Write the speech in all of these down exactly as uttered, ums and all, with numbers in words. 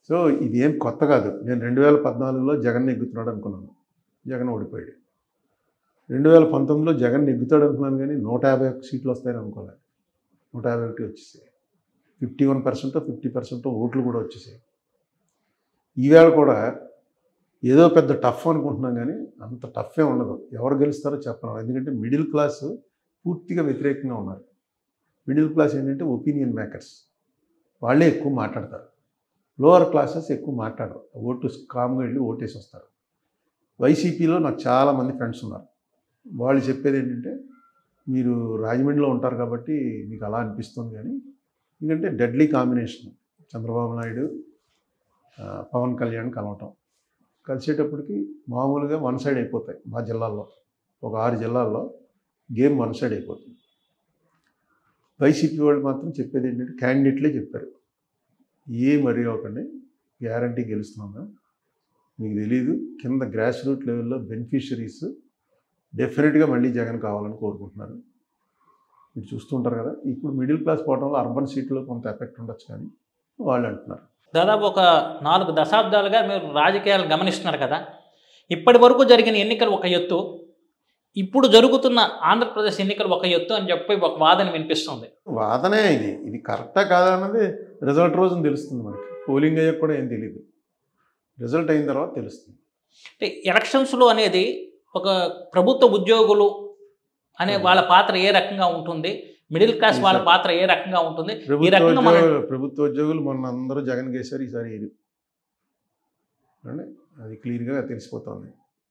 So ఇదేం కొత్త కాదు. నేను రెండు వేల పద్నాలుగులో జగన్ నెగ్గుతున్నాడు అనుకున్నాను. జగన్ ఓడిపోయాడు. రెండు వేల పంతొమ్మిదిలో జగన్ నెగ్గుతాడు అనుకున్నాను కానీ నూట యాభై ఒక్క సీట్లు వస్తాయని అనుకోలేదు. నూట యాభై ఒకటి వచ్చేసాయి. Fifty one percent fifty percent ఓట్లు కూడా వచ్చేసాయి. ఈవేళ కూడా ఏదో పెద్ద టఫ్ అనుకుంటున్నాం కానీ అంత టఫే ఉండదు. ఎవరు గెలుస్తారో చెప్పలేం. ఎందుకంటే మిడిల్ క్లాస్ పూర్తిగా వ్యతిరేకంగా ఉన్నారు. మిడిల్ క్లాస్ ఏంటంటే ఒపీనియన్ మేకర్స్, వాళ్ళే ఎక్కువ మాట్లాడతారు. లోవర్ క్లాసెస్ ఎక్కువ మాట్లాడరు. ఓటు కామ్గా వెళ్ళి ఓటేసి వస్తారు. వైసీపీలో నాకు చాలామంది ఫ్రెండ్స్ ఉన్నారు. వాళ్ళు చెప్పేది ఏంటంటే మీరు రాజమండ్రిలో ఉంటారు కాబట్టి మీకు అలా అనిపిస్తుంది కానీ ఎందుకంటే డెడ్లీ కాంబినేషన్ చంద్రబాబు నాయుడు పవన్ కళ్యాణ్ కలవటం, కలిసేటప్పటికి మామూలుగా వన్ సైడ్ అయిపోతాయి. మా జిల్లాల్లో ఒక ఆరు జిల్లాల్లో గేమ్ వన్ సైడ్ అయిపోతుంది. వైసీపీ వాళ్ళు మాత్రం చెప్పేది ఏంటంటే క్యాండిడేట్లే చెప్పారు, ఏ మరీ అవ్వకండి, గ్యారంటీ గెలుస్తున్నాము. మీకు తెలీదు కింద గ్రాస్ రూట్ లెవెల్లో బెనిఫిషరీస్ డెఫినెట్గా మళ్ళీ జగన్ కావాలని కోరుకుంటున్నారు. మీరు చూస్తుంటారు కదా. ఇప్పుడు మిడిల్ క్లాస్ పోవడంలో అర్బన్ సీట్లో కొంత ఎఫెక్ట్ ఉండొచ్చు కానీ వాళ్ళు అంటున్నారు. దాదాపు ఒక నాలుగు దశాబ్దాలుగా మీరు రాజకీయాలు గమనిస్తున్నారు కదా. ఇప్పటి వరకు జరిగిన ఎన్నికలు ఒక ఎత్తు, ఇప్పుడు జరుగుతున్న ఆంధ్రప్రదేశ్ ఎన్నికలు ఒక ఎత్తు అని చెప్పి ఒక వాదన వినిపిస్తుంది. వాదనే ఇది ఇది కరెక్టా కాదా అన్నది రిజల్ట్ రోజున తెలుస్తుంది. మనకి పోలింగ్ అయ్యాక కూడా ఏం తెలియదు, రిజల్ట్ అయిన తర్వాత తెలుస్తుంది. అంటే ఎలక్షన్స్లో అనేది ఒక ప్రభుత్వ ఉద్యోగులు అనే వాళ్ళ పాత్ర ఏ రకంగా ఉంటుంది, మిడిల్ క్లాస్ వాళ్ళ పాత్ర ఏ రకంగా ఉంటుంది, ఈ రకంగా మన ప్రభుత్వ ఉద్యోగులు మొన్న అందరూ జగన్ గేశారు, ఈసారి ఇది అది క్లియర్గా తెలిసిపోతుంది.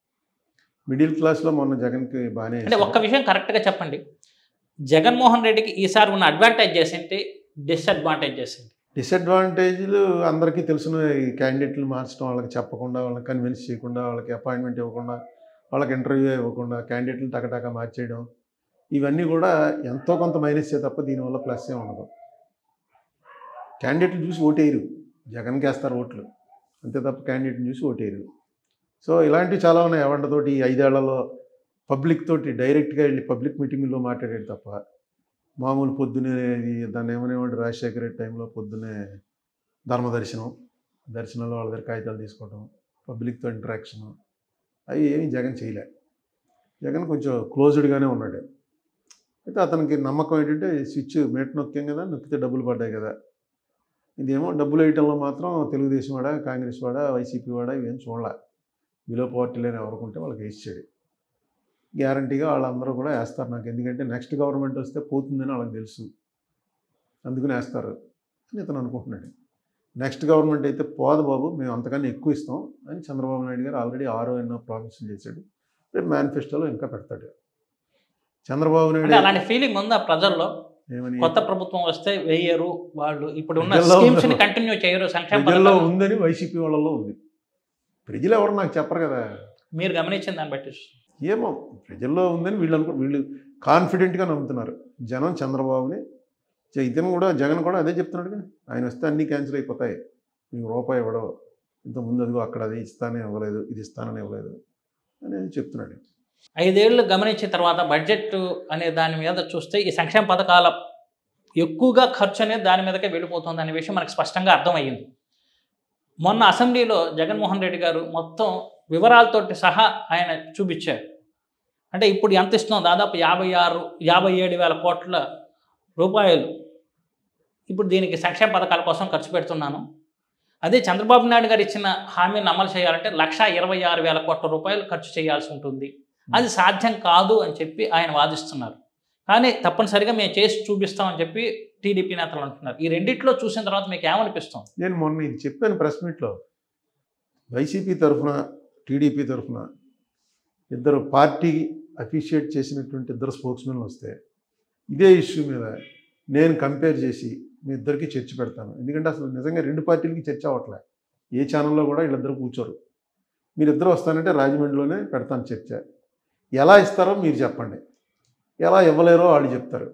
మిడిల్ క్లాస్లో మొన్న జగన్కి బాగానే. అంటే ఒక్క విషయం కరెక్ట్గా చెప్పండి, జగన్మోహన్ రెడ్డికి ఈసారి ఉన్న అడ్వాంటేజెస్ ఏంటి, డిస్అడ్వాంటేజెస్ ఏంటి? డిసడ్వాంటేజ్లు అందరికీ తెలిసిన ఈ క్యాండిడేట్లు మార్చడం, వాళ్ళకి చెప్పకుండా, వాళ్ళకి కన్విన్స్ చేయకుండా, వాళ్ళకి అపాయింట్మెంట్ ఇవ్వకుండా, వాళ్ళకి ఇంటర్వ్యూ ఇవ్వకుండా క్యాండిడేట్లు టకటక మార్చేయడం, ఇవన్నీ కూడా ఎంతో కొంత మైనస్సే తప్ప దీనివల్ల ప్లస్ ఏ ఉండదు. క్యాండిడేట్లు చూసి ఓటేయరు, జగన్కి వేస్తారు ఓట్లు అంతే తప్ప క్యాండిడేట్ని చూసి ఓటేయరు. సో ఇలాంటివి చాలా ఉన్నాయి. ఎవంటతోటి ఈ ఐదేళ్లలో పబ్లిక్ తోటి డైరెక్ట్గా వెళ్ళి పబ్లిక్ మీటింగుల్లో మాట్లాడేది తప్ప మామూలు పొద్దునే దాన్ని ఏమనేవాడు రాజశేఖర రెడ్డి టైంలో పొద్దునే ధర్మ దర్శనం దర్శనంలో వాళ్ళ దగ్గర కాగితాలు తీసుకోవడం, పబ్లిక్తో ఇంటరాక్షన్, అవి ఏమీ జగన్ చేయలే. జగన్ కొంచెం క్లోజ్డ్గానే ఉన్నాడు. అయితే అతనికి నమ్మకం ఏంటంటే స్విచ్ మేట నొక్కాం కదా, నొక్కితే డబ్బులు పడ్డాయి కదా. ఇదేమో డబ్బులు వేయటంలో మాత్రం తెలుగుదేశం వాడా, కాంగ్రెస్ వాడా, వైసీపీ వాడా ఇవేం చూడాల. బిలో పార్టీలోనే ఎవరుకుంటే వాళ్ళకి వేసాడు. గ్యారంటీగా వాళ్ళందరూ కూడా వేస్తారు నాకు, ఎందుకంటే నెక్స్ట్ గవర్నమెంట్ వస్తే పోతుందని వాళ్ళకి తెలుసు, అందుకని వేస్తారు అని ఇతను అనుకుంటున్నాడు. నెక్స్ట్ గవర్నమెంట్ అయితే పోదు బాబు, మేము అంతకన్నా ఎక్కువ ఇస్తాం అని చంద్రబాబు నాయుడు గారు ఆల్రెడీ ఆరో ఎన్నో ప్రామిసులు చేశాడు. రేపు మేనిఫెస్టోలో ఇంకా పెడతాడు చంద్రబాబు నాయుడు. అలాంటి ఫీలింగ్ ఉందా ప్రజల్లో? ఏమని కొత్త ప్రభుత్వం వస్తే వేయరు వాళ్ళు, ఇప్పుడు ఉన్న స్కీమ్స్ ని కంటిన్యూ చేయరు, సంక్షేమ ప్రజల్లో ఉందని వైసీపీ వాళ్ళలో ఉంది. ప్రజలు ఎవరు నాకు చెప్పరు కదా, మీరు గమనించిన దాన్ని బట్టి. ఏమో ప్రజల్లో ఉందని వీళ్ళు అనుకో వీళ్ళు కాన్ఫిడెంట్గా నమ్ముతున్నారు జనం చంద్రబాబుని. ఇతను కూడా జగన్ కూడా అదే చెప్తున్నాడుగా, ఆయన వస్తే అన్నీ క్యాన్సిల్ అయిపోతాయి, మీకు రూపాయి ఇవ్వడం, ఇంతకుముందు అదిగో అక్కడ అది ఇస్తానే ఇవ్వలేదు, ఇది ఇస్తానని ఇవ్వలేదు అనేది చెప్తున్నాడు. ఐదేళ్లు గమనించిన తర్వాత బడ్జెట్ అనే దాని మీద చూస్తే ఈ సంక్షేమ పథకాల ఎక్కువగా ఖర్చు అనేది దాని మీదకే వెళ్ళిపోతుంది అనే విషయం మనకు స్పష్టంగా అర్థమయ్యింది. మొన్న అసెంబ్లీలో జగన్మోహన్ రెడ్డి గారు మొత్తం వివరాలతోటి సహా ఆయన చూపించారు. అంటే ఇప్పుడు ఎంత ఇస్తున్నాం, దాదాపు యాభై ఆరు యాభై ఏడు వేల కోట్ల రూపాయలు ఇప్పుడు దీనికి సంక్షేమ పథకాల కోసం ఖర్చు పెడుతున్నాను. అదే చంద్రబాబు నాయుడు గారు ఇచ్చిన హామీని అమలు చేయాలంటే లక్ష ఇరవై ఆరు వేల కోట్ల రూపాయలు ఖర్చు చేయాల్సి ఉంటుంది, అది సాధ్యం కాదు అని చెప్పి ఆయన వాదిస్తున్నారు. కానీ తప్పనిసరిగా మేము చేసి చూపిస్తామని చెప్పి టీడీపీ నేతలు అంటున్నారు. ఈ రెండిట్లో చూసిన తర్వాత మీకు ఏమనిపిస్తుంది? నేను మొన్న ఇది చెప్పాను ప్రెస్ మీట్లో, వైసీపీ తరఫున టీడీపీ తరఫున ఇద్దరు పార్టీ అఫీషియేట్ చేసినటువంటి ఇద్దరు స్పోక్స్మెన్ వస్తే ఇదే ఇష్యూ మీద నేను కంపేర్ చేసి మీ ఇద్దరికి చర్చ పెడతాను. ఎందుకంటే అసలు నిజంగా రెండు పార్టీలకి చర్చ అవ్వట్లే, ఏ ఛానల్లో కూడా వీళ్ళిద్దరు కూర్చోరు. మీరిద్దరు వస్తానంటే రాజమండ్రిలోనే పెడతాను చర్చ. ఎలా ఇస్తారో మీరు చెప్పండి, ఎలా ఇవ్వలేరో వాళ్ళు చెప్తారు.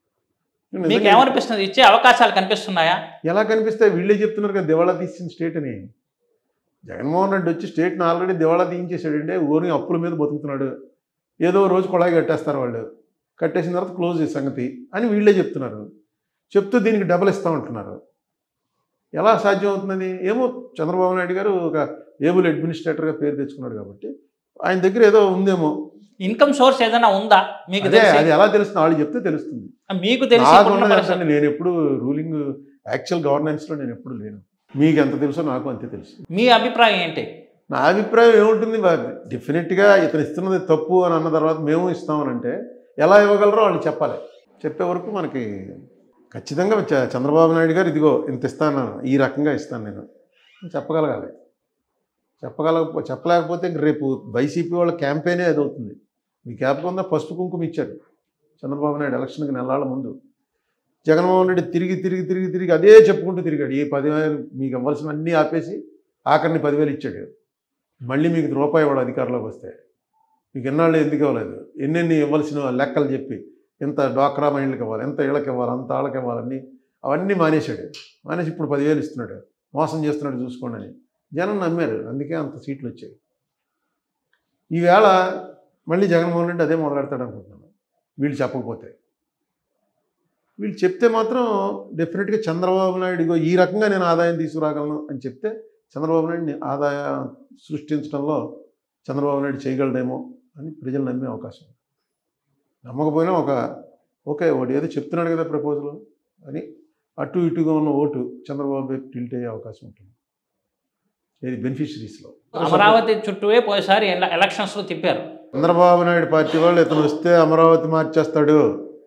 మీకు ఏమనిపిస్తుంది, ఇచ్చే అవకాశాలు కనిపిస్తున్నాయా? ఎలా కనిపిస్తాయి, వీళ్ళే చెప్తున్నారు కదా దివాళా తీసిన స్టేట్ అని. జగన్మోహన్ రెడ్డి వచ్చి స్టేట్ని ఆల్రెడీ దివాళా తీయించేసాడంటే ఓని అప్పుల మీద బతుకుతున్నాడు, ఏదో రోజు కొళాయి కట్టేస్తారు వాళ్ళు, కట్టేసిన తర్వాత క్లోజ్ చేసే సంగతి అని వీళ్ళే చెప్తున్నారు. చెప్తూ దీనికి డబల్ ఇస్తామంటున్నారు. ఎలా సాధ్యం అవుతుందని ఏమో చంద్రబాబు నాయుడు గారు ఒక ఏబుల్ అడ్మినిస్ట్రేటర్గా పేరు తెచ్చుకున్నాడు కాబట్టి ఆయన దగ్గర ఏదో ఉందేమో. ఇన్కమ్ సోర్స్ ఏదైనా ఉందా మీకు? అదే అది ఎలా తెలుస్తుంది? వాళ్ళు చెప్తే తెలుస్తుంది. మీకు తెలిసి నాకు ఉన్నది అంటే నేను ఎప్పుడు రూలింగ్ యాక్చువల్ గవర్నెన్స్లో నేను ఎప్పుడు లేను. మీకు ఎంత తెలుసో నాకు అంతే తెలుసు. మీ అభిప్రాయం ఏంటి? నా అభిప్రాయం ఏముంటుంది, డెఫినెట్గా ఇతను ఇస్తున్నది తప్పు అని అన్న తర్వాత మేము ఇస్తామని అంటే ఎలా ఇవ్వగలరో వాళ్ళు చెప్పాలి. చెప్పే వరకు మనకి ఖచ్చితంగా చంద్రబాబు నాయుడు గారు ఇదిగో ఇంత ఇస్తాను, ఈ రకంగా ఇస్తాను నేను చెప్పగలగాలి. చెప్పగలగ చెప్పలేకపోతే రేపు వైసీపీ వాళ్ళ క్యాంపెయినే అది అవుతుంది. మీ జ్ఞాపకంగా పసుపు కుంకుమ ఇచ్చారు చంద్రబాబు నాయుడు ఎలక్షన్కి నెలల ముందు. జగన్మోహన్ రెడ్డి తిరిగి తిరిగి తిరిగి తిరిగి అదే చెప్పుకుంటూ తిరిగాడు. ఈ పదివేలు మీకు ఇవ్వాల్సిన అన్నీ ఆపేసి ఆఖరిని పదివేలు ఇచ్చాడు. మళ్ళీ మీకు రూపాయి ఇవ్వడు అధికారంలోకి వస్తే. మీకు ఎన్నాళ్ళు ఎందుకు ఇవ్వలేదు, ఎన్నెన్ని ఇవ్వాల్సిన లెక్కలు చెప్పి ఎంత డ్వాక్రా మహిళలకు ఇవ్వాలి, ఎంత ఇళ్ళకి ఇవ్వాలి, అంత ఆళ్ళకి ఇవ్వాలని అవన్నీ మానేశాడు. మానేసి ఇప్పుడు పదివేలు ఇస్తున్నాడు, మోసం చేస్తున్నాడు చూసుకోండి అని జనం నమ్మారు. అందుకే అంత సీట్లు వచ్చాయి. ఈవేళ మళ్ళీ జగన్మోహన్ రెడ్డి అదే మొదలెడతాడు అనుకుంటున్నాను. వీళ్ళు చెప్పకపోతే, వీళ్ళు చెప్తే మాత్రం డెఫినెట్గా చంద్రబాబు నాయుడు ఇగో ఈ రకంగా నేను ఆదాయం తీసుకురాగలను అని చెప్తే చంద్రబాబు నాయుడిని ఆదాయం సృష్టించడంలో చంద్రబాబు నాయుడు చేయగలడేమో అని ప్రజలు నమ్మే అవకాశం. నమ్మకపోయినా ఒక ఓకే వాడు ఏదో చెప్తున్నాడు కదా ప్రపోజల్ అని అటు ఇటుగా ఉన్న ఓటు చంద్రబాబు వైపు టిల్ట్ అయ్యే అవకాశం ఉంటుంది. ఇది బెనిఫిషరీస్లో. అమరావతి చుట్టూవే పోయిసారి ఎలక్షన్స్లో తిప్పారు. చంద్రబాబు నాయుడు పార్టీ వాళ్ళు ఇతను వస్తే అమరావతి మార్చేస్తాడు